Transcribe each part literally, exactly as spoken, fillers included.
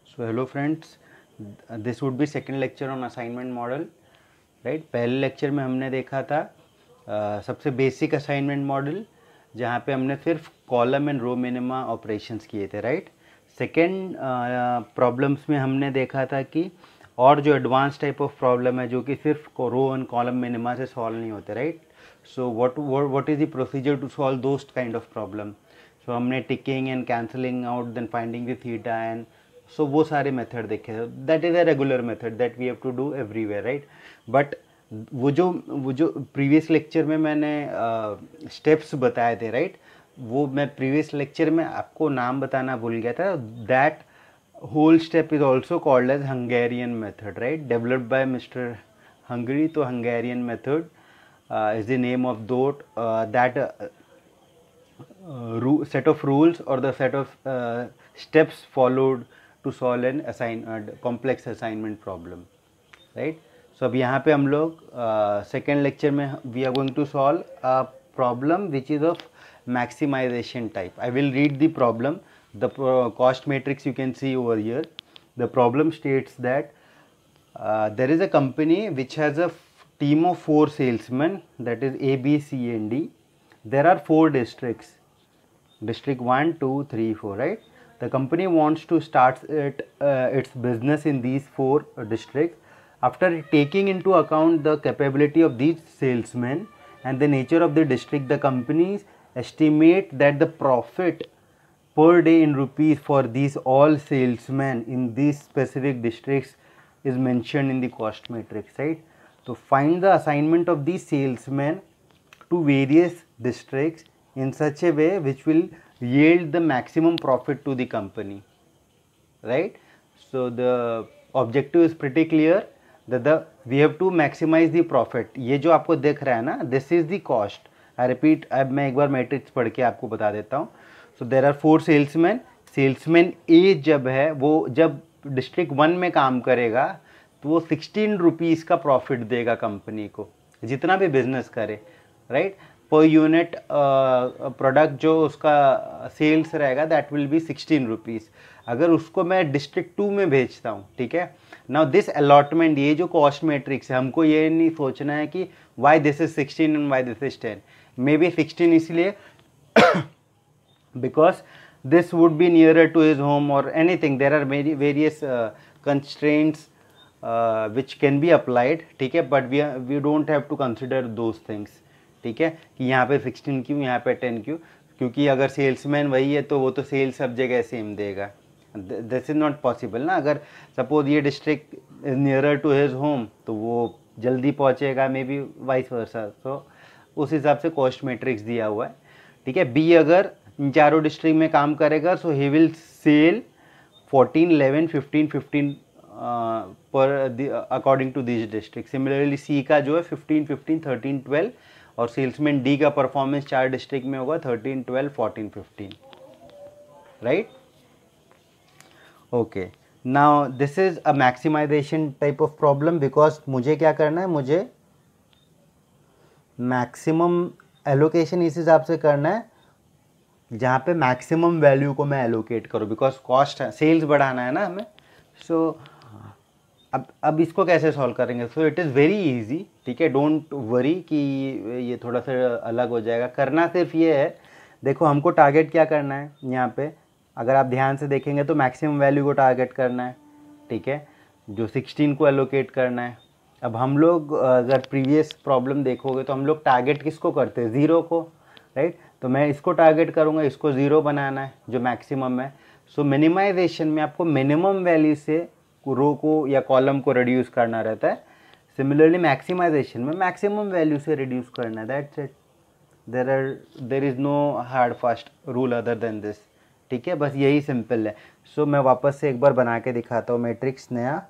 So hello friends, this would be second lecture on assignment model, right? पहले lecture में हमने देखा था uh, सबसे बेसिक असाइनमेंट मॉडल, जहाँ पे हमने सिर्फ column and row minima operations किए थे, राइट? सेकेंड प्रॉब्लम्स में हमने देखा था कि और जो एडवांस टाइप ऑफ प्रॉब्लम है जो कि सिर्फ रो एंड कॉलम मिनिमा से सॉल्व नहीं होते, right? So what what is the procedure to solve those kind of problem? So हमने ticking and cancelling out, then finding the theta and so वो सारे मेथड देखे। That is a regular method that we have to do everywhere, right? But वो जो वो जो previous lecture में मैंने स्टेप्स uh, बताए थे, राइट? वो मैं प्रीवियस लेक्चर में आपको नाम बताना भूल गया था। That whole step is also called as Hungarian method, right? Developed by mister Hungary. तो Hungarian method is the name of that that set of rules or the set of uh, steps followed to solve an assign uh, complex assignment problem, right? So अब यहाँ पे हम लोग second lecture में we are going to solve a problem which is of maximization type. I will read the problem. The cost matrix you can see over here. The problem states that uh, there is a company which has a team of four salesmen, that is A, B, C and D. There are four districts, district one, two, three, four, right? The company wants to start it, uh, its business in these four uh, districts. After taking into account the capability of these salesmen and the nature of the district, the companies estimate that the profit per day in rupees for these all salesmen in these specific districts is mentioned in the cost matrix, right? So find the assignment of these salesmen to various districts in such a way which will yield the maximum profit to the company, right? So the objective is pretty clear that the we have to maximize the profit. ये जो आपको दिख रहा है ना, this is the cost. I repeat, अब मैं एक बार मैट्रिक्स पढ़ के आपको बता देता हूँ. So there are four salesmen. Salesman A जब है वो जब डिस्ट्रिक्ट वन में काम करेगा तो वो सिक्सटीन रुपीज़ का प्रॉफिट देगा कंपनी को, जितना भी बिजनेस करे, राइट? पर यूनिट प्रोडक्ट जो उसका सेल्स रहेगा that will be sixteen rupees. अगर उसको मैं डिस्ट्रिक्ट टू में भेजता हूँ, ठीक है? नाउ दिस अलॉटमेंट, ये जो कॉस्ट मैट्रिक्स है, हमको ये नहीं सोचना है कि why this is sixteen and why this is ten. May be sixteen इसलिए because this would be nearer to his home or anything. There are many various uh, constraints uh, which can be applied, ठीक है? But we are, we don't have to consider those things, ठीक है? कि यहाँ पे sixteen क्यों, यहाँ पे टेन क्यों? क्योंकि अगर सेल्समैन वही है तो वो तो सेल सब जगह सेम देगा। दिस इज नॉट पॉसिबल ना। अगर सपोज ये district is nearer to his home तो वो जल्दी पहुँचेगा, मे बी वाइस वर्सा। तो उस हिसाब से कॉस्ट मैट्रिक्स दिया हुआ है, ठीक है? बी अगर इन चारों डिस्ट्रिक्ट में काम करेगा so he will sell fourteen, eleven, fifteen, fifteen पर according to this district. Similarly C का जो है फिफ्टीन, फिफ्टीन, थर्टीन, ट्वेल्व और सेल्समैन डी का परफॉर्मेंस चार डिस्ट्रिक्ट में होगा thirteen, twelve, fourteen, fifteen, right? Okay, now this is a maximization type of problem because मुझे क्या करना है, मुझे मैक्सिमम एलोकेशन इस हिसाब से करना है जहाँ पे मैक्सिमम वैल्यू को मैं एलोकेट करूँ, बिकॉज कॉस्ट है, सेल्स बढ़ाना है ना हमें। सो so, अब अब इसको कैसे सॉल्व करेंगे? So it is very easy, ठीक है? डोंट वरी कि ये थोड़ा सा अलग हो जाएगा। करना सिर्फ ये है, देखो हमको टारगेट क्या करना है यहाँ पे, अगर आप ध्यान से देखेंगे तो मैक्सिमम वैल्यू को टारगेट करना है, ठीक है? जो सिक्सटीन को एलोकेट करना है। अब हम लोग अगर प्रीवियस प्रॉब्लम देखोगे तो हम लोग टारगेट किसको करते हैं? ज़ीरो को, राइट? तो मैं इसको टारगेट करूंगा, इसको ज़ीरो बनाना है जो मैक्सिमम है। सो मिनिमाइजेशन में आपको मिनिमम वैल्यू से रो को या कॉलम को रिड्यूस करना रहता है। सिमिलरली मैक्सिमाइजेशन में मैक्सिमम वैल्यू से रिड्यूस करना है, that's it. There are there is no hard fast rule other than this, ठीक है? बस यही सिंपल है। सो so, मैं वापस से एक बार बना के दिखाता हूँ मैट्रिक्स नया।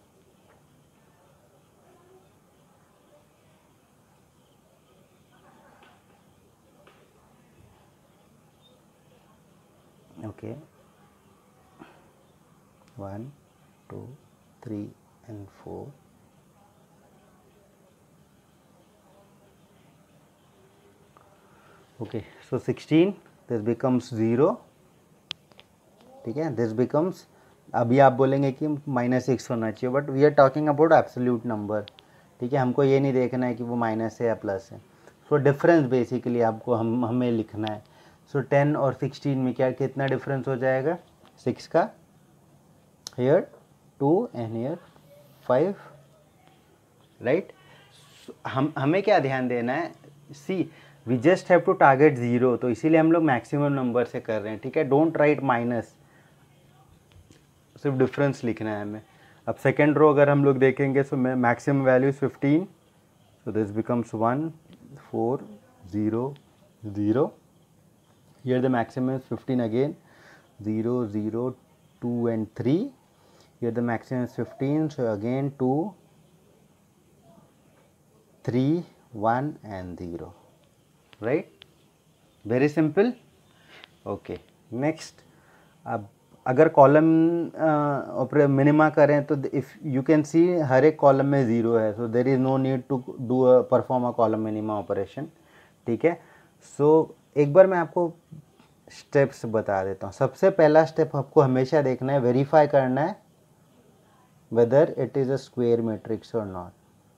Okay, one, two, three and four. Okay, so sixteen, this becomes zero, ठीक है? This becomes अभी आप बोलेंगे कि माइनस सिक्स होना चाहिए, but we are talking about absolute number, ठीक है। हमको ये नहीं देखना है कि वो माइनस है या प्लस है। सो डिफरेंस बेसिकली आपको हम हमें लिखना है। सो टेन और सिक्सटीन में क्या कितना डिफरेंस हो जाएगा, सिक्स का, here two and here five, right. हम हमें क्या ध्यान देना है, see we just have to target zero, तो इसीलिए हम लोग मैक्सिमम नंबर से कर रहे हैं, ठीक है। डोंट राइट माइनस, सिर्फ डिफरेंस लिखना है हमें। अब सेकेंड रो अगर हम लोग देखेंगे, so maximum value is fifteen, so this becomes one four zero zero. Here the maximum is fifteen again, zero zero two and three. Here the maximum is fifteen, so again two three one and zero, right. Very simple, okay. Next, अब अगर column minima करें तो if you can see हर एक column में zero है, so there is no need to do a perform a column minima operation, ठीक है। सो so, एक बार मैं आपको स्टेप्स बता देता हूँ। सबसे पहला स्टेप आपको हमेशा देखना है, वेरीफाई करना है whether it is a square matrix और नॉट।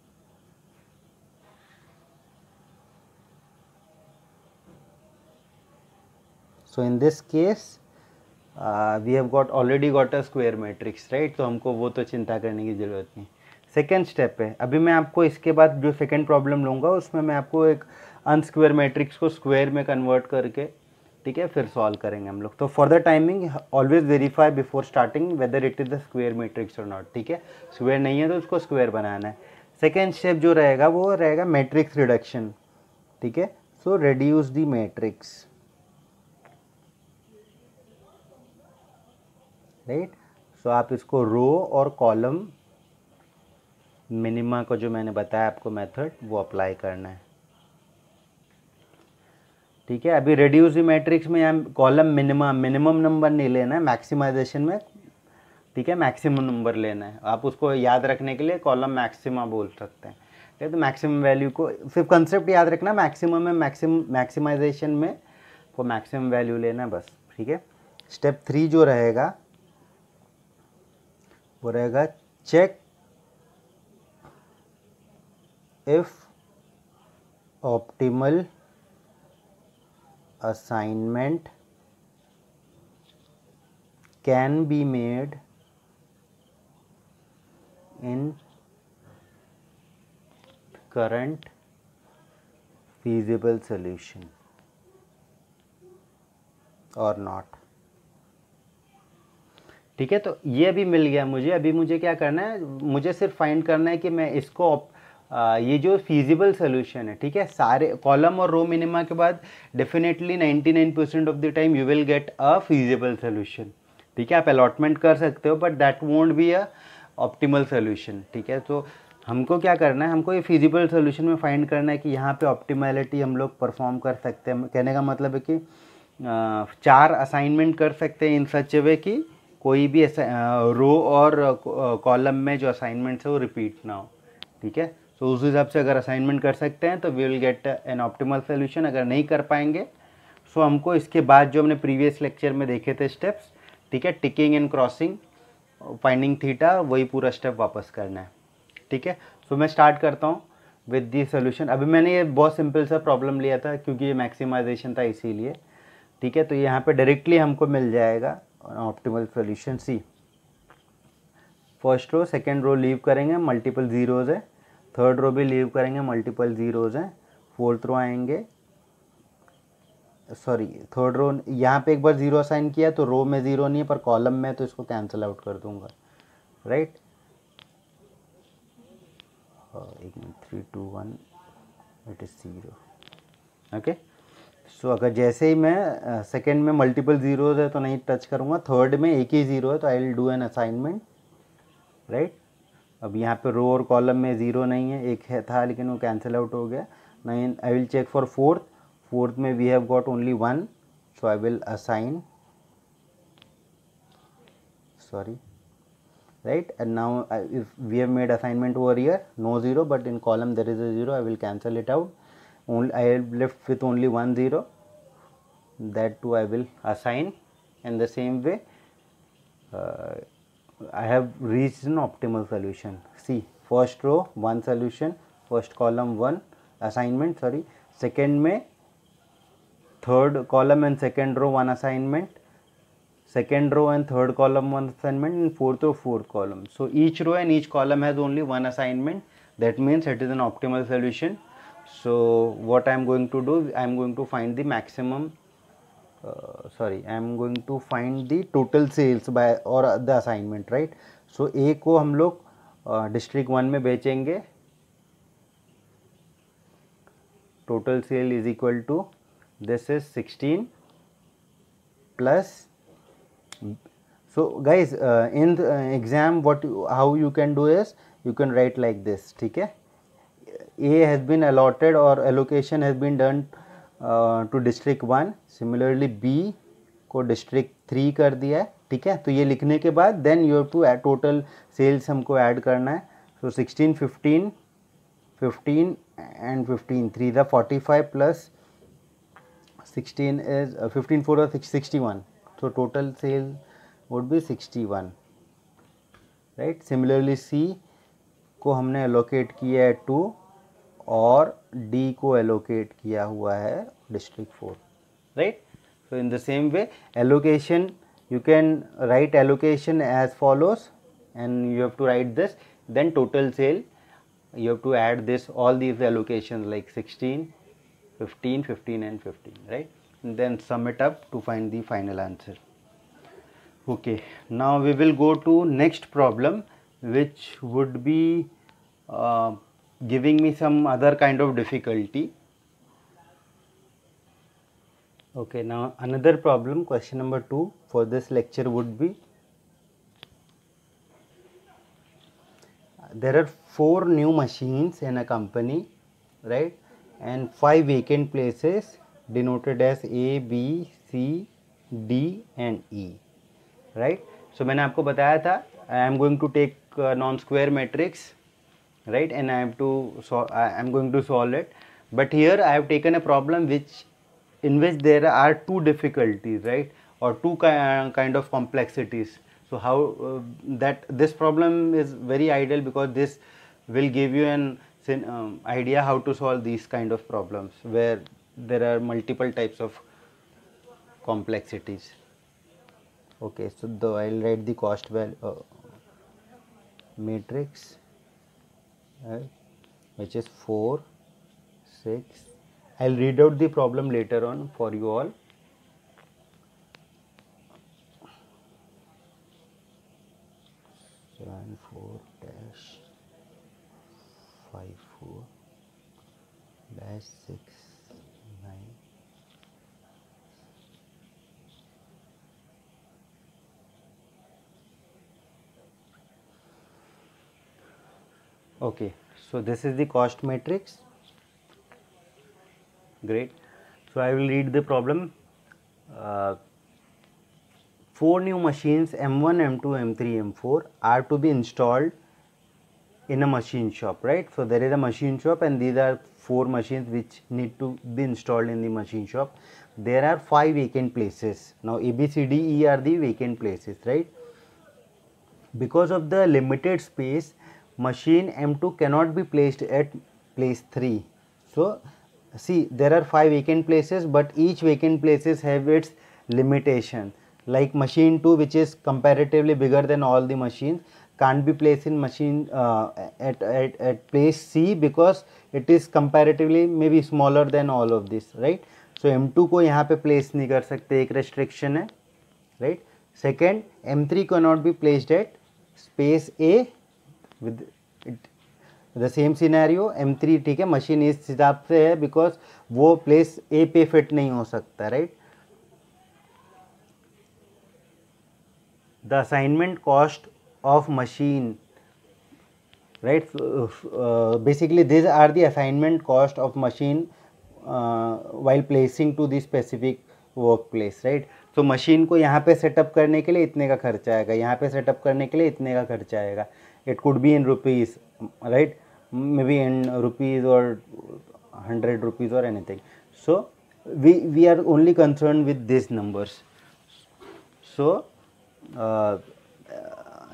So in this case we have got already got a square matrix, right. तो हमको वो तो चिंता करने की ज़रूरत नहीं। सेकेंड स्टेप है, अभी मैं आपको इसके बाद जो सेकेंड प्रॉब्लम लूँगा उसमें मैं आपको एक अनस्क्वायर मैट्रिक्स को स्क्वायर में कन्वर्ट करके, ठीक है, फिर सॉल्व करेंगे हम लोग। तो for the timing always verify before starting whether it is the square matrix और नॉट, ठीक है। स्क्वायर नहीं है तो उसको स्क्वायर बनाना है। सेकेंड स्टेप जो रहेगा वो रहेगा मैट्रिक्स रिडक्शन, ठीक है। So reduce the matrix, right. So आप इसको रो और कॉलम मिनिमा को जो मैंने बताया आपको मेथड, वो अप्लाई करना है, ठीक है। अभी रिड्यूस द मैट्रिक्स में यहाँ कॉलम मिनिमा, मिनिमम नंबर नहीं लेना है मैक्सिमाइजेशन में, ठीक है, मैक्सिमम नंबर लेना है। आप उसको याद रखने के लिए कॉलम मैक्सिमा बोल सकते हैं, ठीक है। तो मैक्सिमम वैल्यू को सिर्फ कंसेप्ट याद रखना, मैक्सिमम में मैक्सिमम मैक्सिमाइजेशन में वो मैक्सिमम वैल्यू लेना है बस, ठीक है। स्टेप थ्री जो रहेगा वो रहेगा check if optimal assignment can be made in current feasible solution or not, ठीक है। तो ये अभी मिल गया मुझे। अभी मुझे क्या करना है, मुझे सिर्फ फाइंड करना है कि मैं इसको आ, ये जो फीजिबल सोल्यूशन है, ठीक है, सारे कॉलम और रो मिनिमा के बाद definitely ninety nine percent of the time you will get a feasible solution, ठीक है। आप अलॉटमेंट कर सकते हो but that won't be a optimal solution, ठीक है। तो हमको क्या करना है, हमको ये फीजिबल सोल्यूशन में फाइंड करना है कि यहाँ पे ऑप्टिमैलिटी हम लोग परफॉर्म कर सकते हैं। कहने का मतलब है कि आ, चार असाइनमेंट कर सकते हैं इन सच ए वे कि कोई भी ऐसा रो और कॉलम में जो असाइनमेंट्स है वो रिपीट ना हो, ठीक है। तो उस हिसाब से अगर असाइनमेंट कर सकते हैं तो we will get an optimal solution. अगर नहीं कर पाएंगे सो हमको इसके बाद जो हमने प्रीवियस लेक्चर में देखे थे स्टेप्स, ठीक है, ticking and crossing, finding theta, वही पूरा स्टेप वापस करना है, ठीक है। सो मैं स्टार्ट करता हूँ विद दी सोल्यूशन। अभी मैंने ये बहुत सिंपल सा प्रॉब्लम लिया था क्योंकि ये मैक्सिमाइजेशन था इसीलिए, ठीक है। तो यहाँ पे डायरेक्टली हमको मिल जाएगा optimal solution. See first row second row leave करेंगे, मल्टीपल जीरोज़ है। थर्ड रो भी लीव करेंगे, मल्टीपल जीरोज़ हैं। फोर्थ रो आएंगे, सॉरी थर्ड रो, यहाँ पे एक बार जीरो असाइन किया तो रो में ज़ीरो नहीं है पर कॉलम में, तो इसको कैंसिल आउट कर दूंगा, राइट। एक minute, three two one, it is zero, okay. So अगर जैसे ही मैं सेकेंड uh, में मल्टीपल ज़ीरोज़ है तो नहीं टच करूँगा, थर्ड में एक ही ज़ीरो है तो I will do an assignment, right. अब यहाँ पे रो और कॉलम में ज़ीरो नहीं है, एक है था लेकिन वो कैंसिल आउट हो गया। Nine I will check for fourth, fourth में we have got only one, so I will assign, sorry, right, and now I, if we have made assignment over here, no zero, but in column there is a zero, I will cancel it out. Only I am left with only one zero, that too I will assign in the same way. Uh, I have reached an optimal solution. See, first row one solution, first column one assignment, sorry, second में third column and second row one assignment, second row and third column one assignment, and fourth row fourth column. So each row and each column has only one assignment. That means it is an optimal solution. So what I am going to do, I am going to find the maximum uh, sorry I am going to find the total sales by or the assignment, right? So A को हम लोग district one में बेचेंगे, total sale is equal to, this is sixteen plus, so guys uh, in the uh, exam what you, how you can do is you can write like this, ठीक है? A has been allotted or allocation has been done uh, to district one, similarly B को district three कर दिया है, ठीक है? तो ये लिखने के बाद then you have to add total sales हमको add करना है. So sixteen, fifteen, fifteen and fifteen, three the forty-five plus sixteen is uh, fifteen, four or sixty-one. So total sale would be sixty-one, right? Similarly C को हमने allocate किया है to और D को allocate किया हुआ है district four, right? So in the same way allocation, you can write allocation as follows, and you have to write this, then total sale you have to add this all these allocations like sixteen, fifteen, fifteen and fifteen, right? And then sum it up to find the final answer. Okay, now we will go to next problem, which would be uh, giving me some other kind of difficulty. Okay, now another problem, question number two for this lecture would be, there are four new machines in a company, right, and five vacant places denoted as A, B, C, D and E, right? So मैंने आपको बताया था I am going to take uh, non-square matrix, right, and I have to so I am going to solve it, but here I have taken a problem which in which there are two difficulties, right, or two ki kind of complexities. So how uh, that this problem is very ideal because this will give you an um, idea how to solve these kind of problems where there are multiple types of complexities. Okay, so the I'll write the cost value uh, matrix, right, which is four, six. I'll read out the problem later on for you all. seven, four dash five, four dash six, nine. Okay, so this is the cost matrix. Great. So I will read the problem. Uh, four new machines M one, M two, M three, M four are to be installed in a machine shop, right? So there is a machine shop and these are four machines which need to be installed in the machine shop. There are five vacant places. Now A, B, C, D, E are the vacant places, right? Because of the limited space, machine M two cannot be placed at place three. So see, there are five vacant places, but each vacant places have its limitation. Like machine two, which is comparatively bigger than all the machines, can't be placed in machine uh, at, at, at place C because it is comparatively maybe smaller than all of this, right? So M two को यहाँ पे place नहीं कर सकते, एक restriction है, right? Second, M three cannot be placed at space A with it, the same scenario. M three ठीक है, machine इस हिसाब से है because वो place A पे fit नहीं हो सकता, right? The assignment cost of machine, right? So, uh, basically these are the assignment cost of machine uh, while placing to the specific workplace, right? So machine को यहाँ पे setup करने के लिए इतने का खर्चा आएगा, यहाँ पे setup करने के लिए इतने का खर्चा आएगा. It could be in rupees, right? Maybe in rupees or hundred rupees or anything. So we we are only concerned with these numbers. So uh,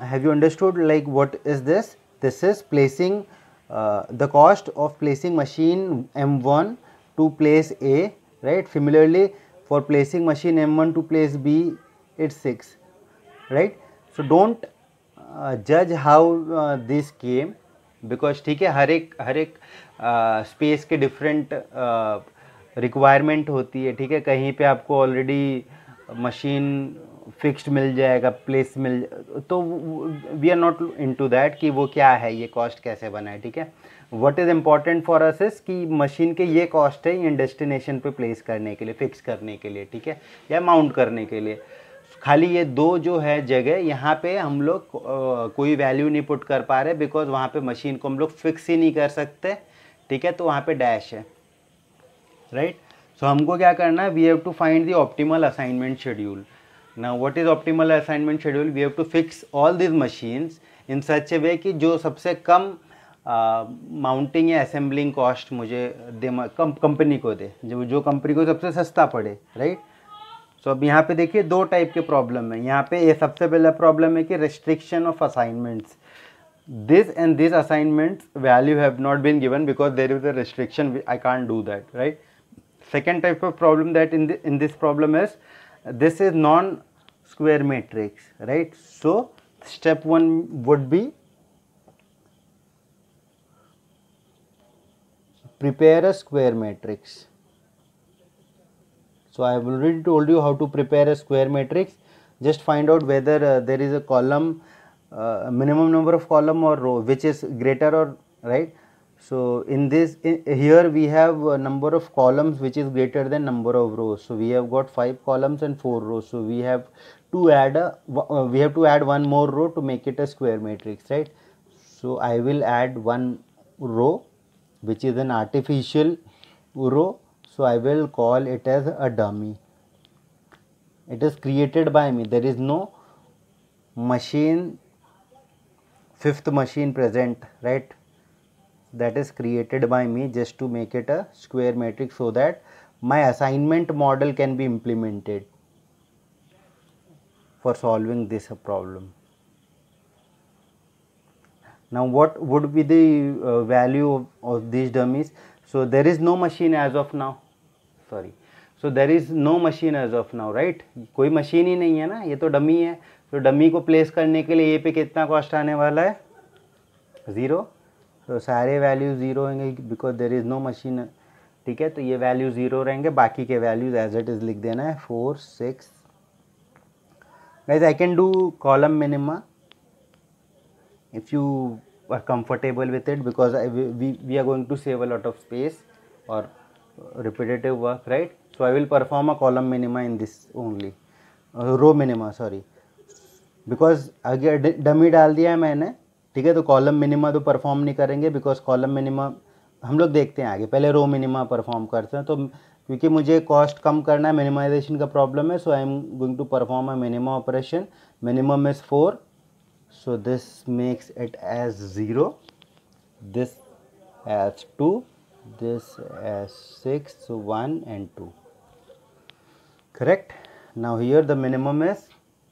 have you understood like what is this? This is placing uh, the cost of placing machine M one to place A, right? Similarly for placing machine M one to place B, it's six, right? So don't uh, judge how uh, this came, because ठीक है, हर एक हर एक space uh, के different requirement uh, होती है, ठीक है? कहीं पे आपको ऑलरेडी मशीन फिक्स्ड मिल जाएगा, प्लेस मिल, तो we are not into that कि वो क्या है, ये कॉस्ट कैसे बना है, ठीक है? What is important for us is कि मशीन के ये कॉस्ट है इन डेस्टिनेशन पे प्लेस करने के लिए, फिक्स करने के लिए, ठीक है, या माउंट करने के लिए। खाली ये दो जो है जगह, यहाँ पे हम लोग कोई वैल्यू नहीं पुट कर पा रहे, बिकॉज वहाँ पे मशीन को हम लोग फिक्स ही नहीं कर सकते, ठीक है? तो वहाँ पे डैश है, राइट? सो हमको क्या करना है, we have to find the optimal assignment schedule. Now what is optimal assignment schedule? We have to fix all this machines in such a way कि जो सबसे कम माउंटिंग या असेंबलिंग कॉस्ट मुझे दे, कम कंपनी को दे, जो जो कंपनी को सबसे सस्ता पड़े, राइट? सो so, अब यहाँ पे देखिए दो टाइप के प्रॉब्लम है। यहाँ पे ये सबसे पहला प्रॉब्लम है कि restriction of assignments, this and this assignments value have not been given because there is a restriction, I can't do that, right? Second type of problem that in in this problem is this is non square matrix, right? So step one would be prepare a square matrix. So I have already told you how to prepare a square matrix. Just find out whether uh, there is a column, uh, minimum number of column or row which is greater or, right? So in this in, here we have a number of columns which is greater than number of rows. So we have got five columns and four rows. So we have to add a uh, we have to add one more row to make it a square matrix, right? So I will add one row which is an artificial row, so I will call it as a dummy. It is created by me, there is no machine, fifth machine present, right? That is created by me just to make it a square matrix so that my assignment model can be implemented for solving this problem. Now what would be the uh, value of, of these dummies? So there is no machine as of now, sorry, so there is no machine as of now, right? कोई machine ही नहीं है ना, ये तो dummy है। तो dummy को प्लेस करने के लिए ए पे कितना कॉस्ट आने वाला है? ज़ीरो। तो सारे वैल्यू ज़ीरो होंगे because there is no machine, ठीक है? तो ये वैल्यू ज़ीरो रहेंगे, बाकी के वैल्यूज एज इट इज़ लिख देना है, four six. Guys I can do column minima if you are comfortable with it, because I, we, we are going to save a lot of space or repetitive work, right? So I will perform a column minima in this only, uh, row minima sorry, because अगर dummy डाल दिया है मैंने, ठीक है? तो column minima तो perform नहीं करेंगे, बिकॉज कॉलम मिनिमा हम लोग देखते हैं आगे, पहले रो मिनिमा परफॉर्म करते हैं। तो क्योंकि मुझे कॉस्ट कम करना है, मिनिमाइजेशन का प्रॉब्लम है, so I am going to perform a minimum operation. Minimum is four, so this makes it as zero, this as two, this as six, so one and two, correct? Now here the minimum is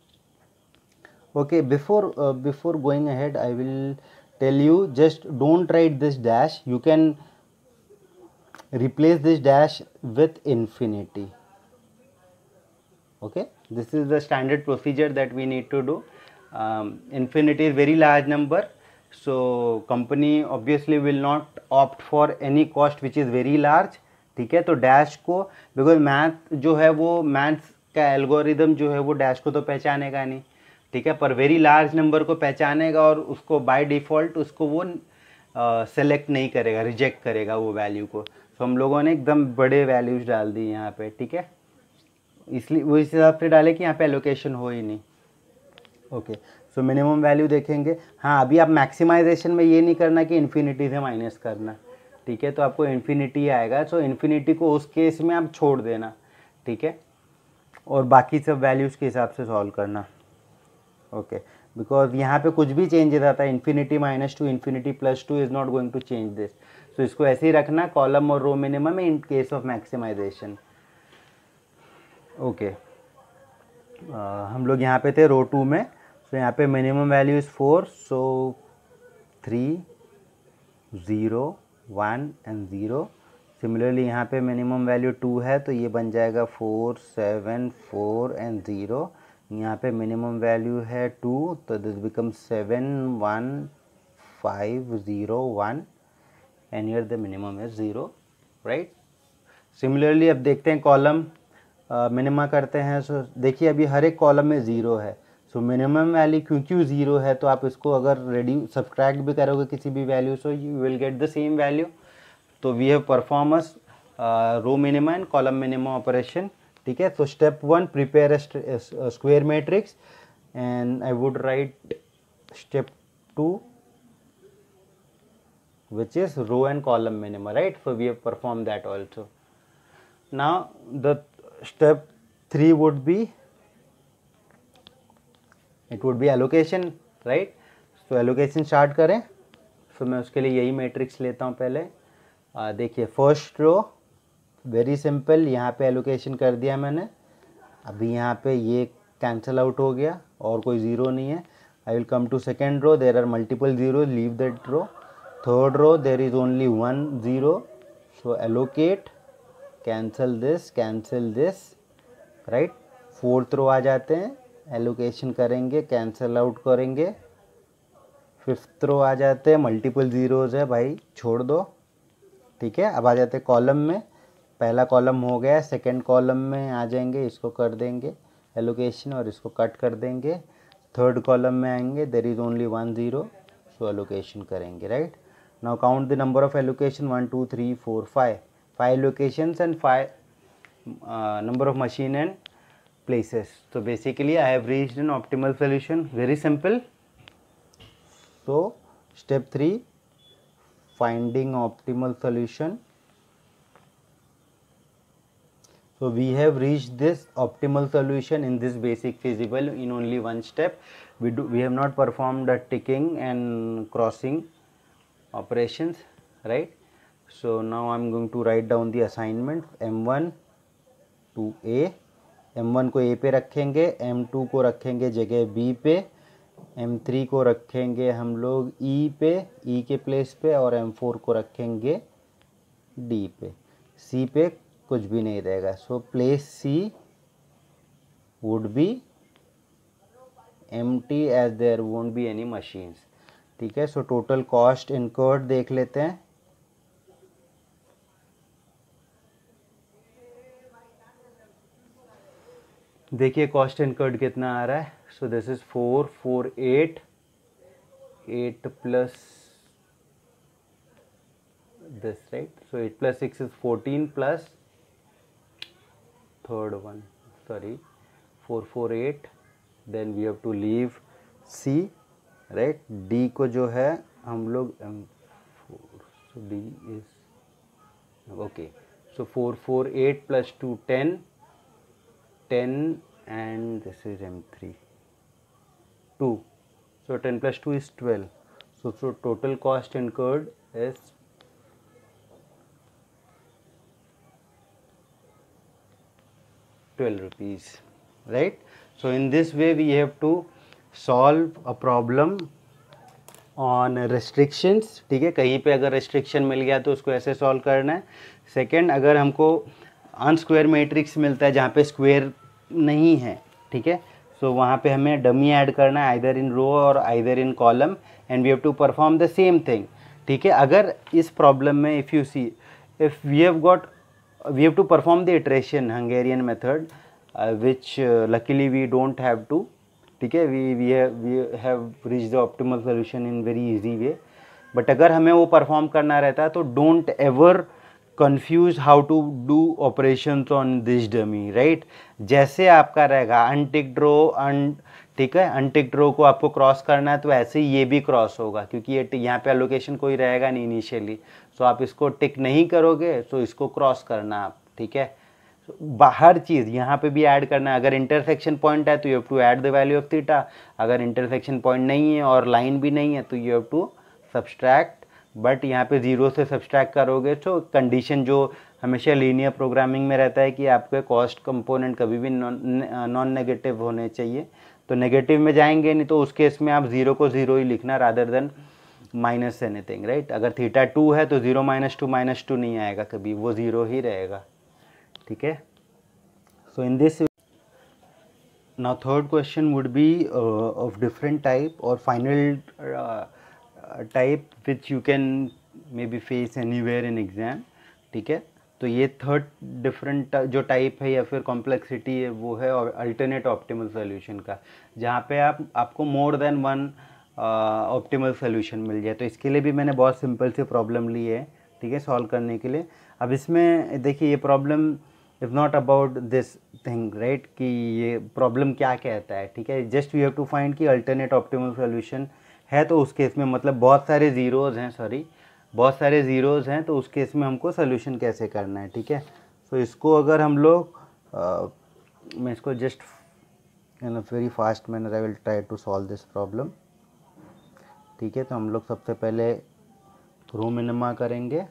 okay. Before uh, before going ahead, I will tell you, just don't write this dash, you can replace this dash with infinity, okay? This is the standard procedure that we need to do. Um, infinity is very large number, so company obviously will not opt for any cost which is very large, ठीक है? तो dash को, because math जो है वो maths का algorithm जो है वो डैश को तो पहचानेगा नहीं, ठीक है? पर वेरी लार्ज नंबर को पहचानेगा और उसको बाय डिफ़ॉल्ट उसको वो सेलेक्ट uh, नहीं करेगा, रिजेक्ट करेगा वो वैल्यू को। तो हम लोगों ने एकदम बड़े वैल्यूज डाल दी यहाँ पे, ठीक है? इसलिए वो इस हिसाब से डाले कि यहाँ पे एलोकेशन हो ही नहीं, ओके? सो मिनिमम वैल्यू देखेंगे। हाँ, अभी आप मैक्सिमाइजेशन में ये नहीं करना कि इन्फिनिटी से माइनस करना, ठीक है? तो आपको इन्फिनिटी आएगा, सो इन्फिनिटी को उस केस में आप छोड़ देना, ठीक है? और बाकी सब वैल्यूज़ के हिसाब से सॉल्व करना, ओके? बिकॉज यहाँ पे कुछ भी चेंजेस आता है, infinity minus two, infinity plus two is not going to change this. So इसको ऐसे ही रखना, कॉलम और row minimum in case of maximization, okay? हम लोग यहाँ पे थे रो टू में। सो यहाँ पे minimum value is four, so three zero one and zero. Similarly यहाँ पे मिनिमम वैल्यू टू है तो ये बन जाएगा four seven four and zero. यहाँ पे मिनिमम वैल्यू है टू तो this become seven one five zero one and here the minimum is zero, right. Similarly अब देखते हैं कॉलम मिनिमा करते हैं। सो देखिए अभी हर एक कॉलम में ज़ीरो है, सो मिनिमम वैल्यू क्योंकि ज़ीरो है तो आप इसको अगर रेडी सब्सट्रैक्ट भी करोगे किसी भी value so you will get the same value. तो we have perform a row minima and column minima operation, ठीक है। तो step one, prepare a square matrix and I would write step two which is row and column minima, right? So we have performed that also. Now the step three would be, it would be allocation, right? So allocation start करें। so मैं उसके लिए यही matrix लेता हूँ पहले। uh, देखिए first row very simple, यहाँ पे एलोकेशन कर दिया मैंने। अभी यहाँ पे ये कैंसिल आउट हो गया और कोई ज़ीरो नहीं है। I will come to second row, there are multiple zero, leave that row. Third row there is only one zero, so allocate, cancel this cancel this, right. Fourth row आ जाते हैं, allocation करेंगे, cancel out करेंगे। Fifth row आ जाते हैं, multiple zeros है भाई छोड़ दो, ठीक है। अब आ जाते हैं कॉलम में, पहला कॉलम हो गया, सेकंड कॉलम में आ जाएंगे, इसको कर देंगे एलोकेशन और इसको कट कर देंगे। थर्ड कॉलम में आएंगे, there is only one zero, so allocation करेंगे, right. Now count the number of allocation, one two three four five, five locations and five uh, number of machine and places. So basically I have reached an optimal solution, very simple. So step three, finding optimal solution. So we have reached this optimal solution in this basic feasible in only one step. We do we have not performed the ticking and crossing operations, right? So now I'm going to write down the assignment, M one to A, M one को A पे रखेंगे, M two को रखेंगे जगह B पे, M three को रखेंगे हम लोग E पे, E के प्लेस पे, और M four को रखेंगे D पे। C पे कुछ भी नहीं रहेगा, so place C would be empty as there won't be any machines, ठीक है। सो टोटल कॉस्ट इनकर्ड देख लेते हैं। देखिए कॉस्ट इनकर्ड कितना आ रहा है। So this is four four eight eight plus this, right. So eight plus six is fourteen plus third one, sorry four four eight, then we have to leave C, right. D को जो है हम लोग M four, so D is okay. So four four eight plus two ten, ten and this is M three two, so ten plus two is twelve. So so total cost incurred is twelve rupees, right. So in this way we have to solve a problem on restrictions, ठीक है। कहीं पे अगर restriction मिल गया तो उसको ऐसे solve करना है। सेकंड, अगर हमको अनस्क्वायर मैट्रिक्स मिलता है जहाँ पे स्क्वायर नहीं है, ठीक है, सो वहाँ पे हमें डमी ऐड करना है आइदर इन रो और either in column and we have to perform the same thing, ठीक है। अगर इस प्रॉब्लम में if you see if we have got we have to perform the iteration Hungarian method which luckily we don't have to, ठीक है। We we we have reach the optimal solution in very easy way. But अगर हमें वो perform करना रहता है तो don't ever confuse how to do operations on this dummy, right. जैसे आपका रहेगा अनटिक्ड रो अन, ठीक है, अनटिक्ड रो को आपको क्रॉस करना है तो ऐसे ही ये भी क्रॉस होगा क्योंकि ये यहाँ पे एलोकेशन कोई रहेगा नहीं इनिशियली, सो आप इसको टिक नहीं करोगे तो इसको क्रॉस करना आप, ठीक है। हर चीज़ यहाँ पे भी ऐड करना है। अगर इंटरसेक्शन पॉइंट है तो you have to add the value of theta, अगर इंटरसेक्शन पॉइंट नहीं है और लाइन भी नहीं है तो you have to subtract, but यहाँ पे जीरो से सब्सट्रैक्ट करोगे तो कंडीशन जो हमेशा लीनियर प्रोग्रामिंग में रहता है कि आपके कॉस्ट कंपोनेंट कभी भी नॉन नॉन नेगेटिव होने चाहिए, तो नेगेटिव में जाएंगे नहीं, तो उस केस में आप ज़ीरो को ज़ीरो ही लिखना rather than minus anything, right. अगर थीटा टू है तो zero minus two minus two नहीं आएगा कभी, वो ज़ीरो ही रहेगा, ठीक है। So in this now third question would be uh, of different type or final uh, type which you can maybe face anywhere in exam, ठीक है। तो ये थर्ड डिफरेंट जो टाइप है या फिर कॉम्प्लेक्सिटी है वो है अल्टरनेट ऑप्टिमल सोल्यूशन का, जहाँ पे आप आपको more than one optimal solution मिल जाए। तो इसके लिए भी मैंने बहुत सिंपल सी प्रॉब्लम ली है, ठीक है, सॉल्व करने के लिए। अब इसमें देखिए ये problem is not about this thing, right, कि ये प्रॉब्लम क्या कहता है, ठीक है। Just we have to find कि अल्टरनेट ऑप्टिमल सोल्यूशन है, तो उस केस में मतलब बहुत सारे ज़ीरोज़ हैं, सॉरी बहुत सारे ज़ीरोज़ हैं, तो उस केस में हमको सोल्यूशन कैसे करना है, ठीक है। तो इसको अगर हम लोग मैं इसको just in a very fast manner I will try to solve this problem, ठीक है। तो हम लोग सबसे पहले रो मिनिमा करेंगे,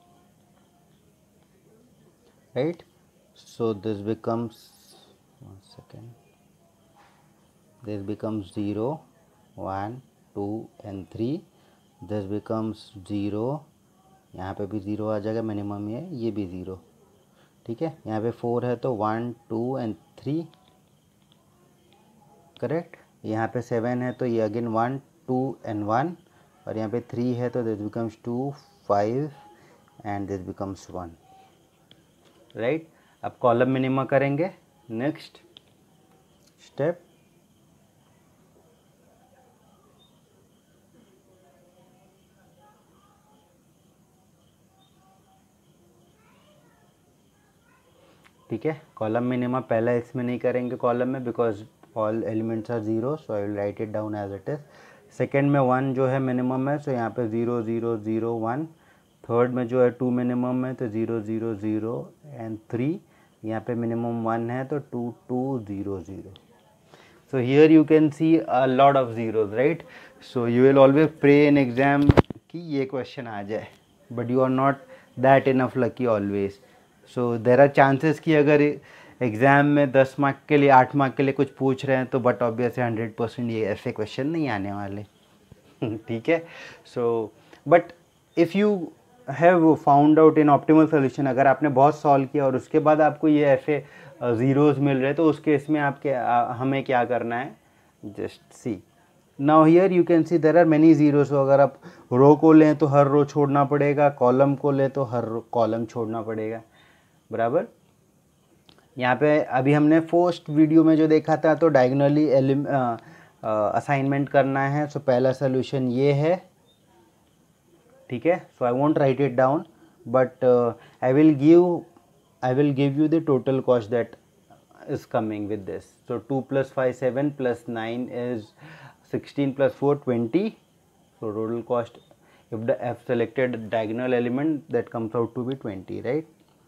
right. So this becomes one second. This becomes zero, one, two and three. This becomes zero. यहाँ पे भी ज़ीरो आ जाएगा, मिनिमम ये ये भी ज़ीरो, ठीक है। यहाँ पे फोर है तो one two and three, correct. यहाँ पे सेवन है तो ये again one two and one, और यहाँ पे थ्री है तो this becomes two, five and this becomes one, right. अब कॉलम मिनिमा करेंगे, नेक्स्ट स्टेप, ठीक है। कॉलम मिनिमा पहला इसमें नहीं करेंगे कॉलम में, because all elements are zero, so I will write it down as it is. Second में वन जो है मिनिमम है, सो यहाँ पे zero zero zero one. Third में जो है टू मिनिमम है तो zero zero zero and three. यहाँ पे मिनिमम वन है तो two two zero zero. So here you can see a lot of zeros, right? So you will always pray in exam कि ये question आ जाए, but you are not that enough lucky always. So there are chances कि अगर exam में दस mark के लिए आठ मार्क के लिए कुछ पूछ रहे हैं तो बट ऑब्वियसली हंड्रेड परसेंट ये ऐसे क्वेश्चन नहीं आने वाले, ठीक है। So but if you have found out in optimal solution, अगर आपने बहुत सॉल्व किया और उसके बाद आपको ये ऐसे ज़ीरोज़ मिल रहे तो उस केस में आपके हमें क्या करना है, just see now here you can see there are many zeros. तो अगर आप रो को लें तो हर रो छोड़ना पड़ेगा, कॉलम को लें तो हर कॉलम छोड़ना पड़ेगा, बराबर। यहाँ पे अभी हमने फर्स्ट वीडियो में जो देखा था तो डायगोनली असाइनमेंट करना है। सो पहला सोल्यूशन ये है, ठीक है। So I won't write it down, but I will give I will give you the total cost that is coming with this. So two plus five seven plus nine is sixteen plus four twenty. So total cost if the F selected diagonal element that comes out to be twenty, right?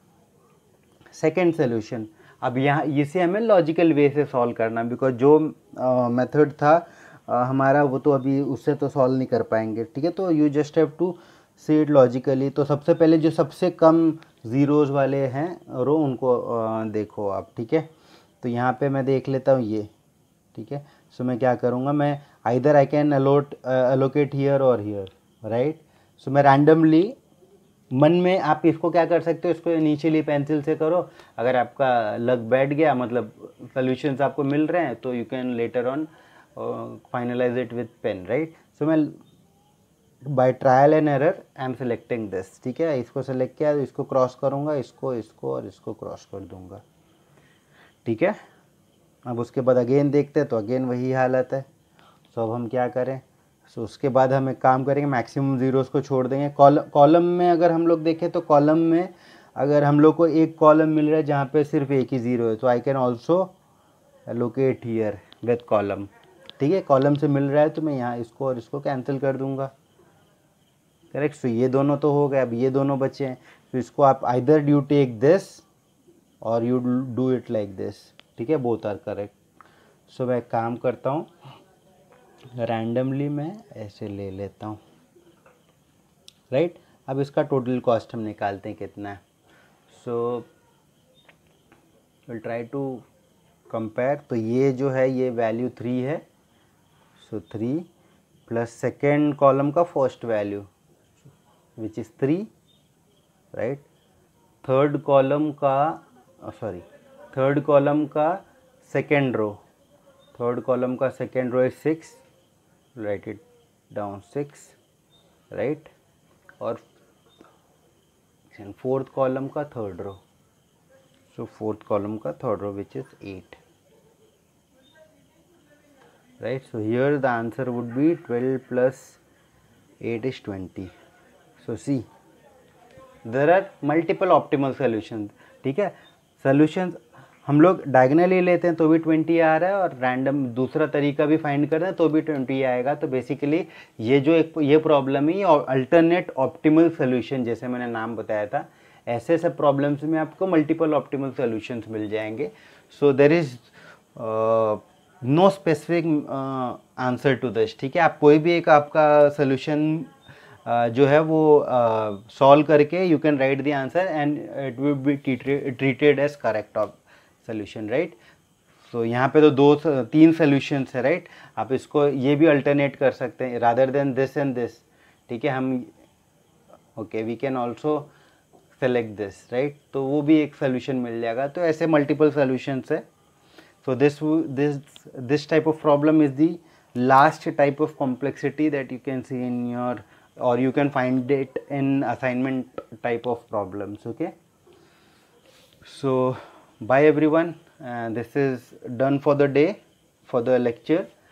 Second solution, अब यहाँ इसे हमें logical वे से solve करना, because जो method uh, था uh, हमारा वो तो अभी उससे तो सॉल्व नहीं कर पाएंगे, ठीक है। तो you just have to see it logically. तो सबसे पहले जो सबसे कम ज़ीरोज़ वाले हैं रो उनको आ, देखो आप, ठीक है। तो यहाँ पे मैं देख लेता हूँ ये, ठीक है। सो मैं क्या करूँगा, मैं either I can allot allocate here और हियर, राइट। सो मैं रैंडमली मन में, आप इसको क्या कर सकते हो, इसको इनिशियली पेंसिल से करो। अगर आपका लग बैठ गया, मतलब सोल्यूशंस आपको मिल रहे हैं, तो you can later on finalise it with pen, right. So मैं by trial and error I am selecting this, ठीक है। इसको सेलेक्ट किया तो इसको क्रॉस करूँगा, इसको इसको और इसको क्रॉस कर दूँगा, ठीक है। अब उसके बाद अगेन देखते हैं तो अगेन वही हालत है। सो अब हम क्या करें, सो उसके बाद हम एक काम करेंगे, मैक्सिमम ज़ीरोज़ को छोड़ देंगे। कॉलम में अगर हम लोग देखें तो कॉलम में अगर हम लोग को एक कॉलम मिल रहा है जहाँ पे सिर्फ एक ही ज़ीरो है, तो I can also allocate here with column, ठीक है। कॉलम से मिल रहा है तो मैं यहाँ इसको और इसको कैंसिल कर दूँगा, करेक्ट। सो ये दोनों तो हो गए, अब ये दोनों बचे हैं। तो इसको आप आइदर यू टेक दिस और you do it like this, ठीक है, बोथ आर करेक्ट। सो मैं काम करता हूँ, रैंडमली मैं ऐसे ले लेता हूँ, राइट। अब इसका टोटल कॉस्ट हम निकालते हैं कितना है। So will try to compare, तो ये जो है ये वैल्यू थ्री है, so three plus second column का first value which is three, right. Third column का सॉरी थर्ड कॉलम का सेकेंड रो, थर्ड कॉलम का second row is six, write it down six, right. और fourth column का third row, so fourth column का third row which is eight, right. So here the answer would be twelve plus eight is twenty. So see there are multiple optimal solutions, ठीक है। Solutions हम लोग diagonally लेते हैं तो भी twenty आ रहा है, और रैंडम दूसरा तरीका भी फाइंड कर रहे हैं तो भी ट्वेंटी आएगा। तो बेसिकली ये जो एक ये प्रॉब्लम है, ये अल्टरनेट ऑप्टिमल सोल्यूशन, जैसे मैंने नाम बताया था, ऐसे सब प्रॉब्लम्स में आपको मल्टीपल ऑप्टिमल सोल्यूशंस मिल जाएंगे। So there is no specific answer to this, ठीक है। आप कोई भी एक आपका सोल्यूशन Uh, जो है वो सॉल्व uh, करके you can write the answer and it will be treated as correct of solution, right. So यहाँ पे तो दो तीन सोल्यूशंस है, राइट। आप इसको ये भी अल्टरनेट कर सकते हैं rather than this and this, ठीक है। हम okay we can also select this, right, तो वो भी एक सोल्यूशन मिल जाएगा। तो ऐसे मल्टीपल सोल्यूशंस है। So this this this type of problem is the last type of complexity that you can see in your, or you can find it in assignment type of problems, okay. So bye everyone, and this is done for the day, for the lecture.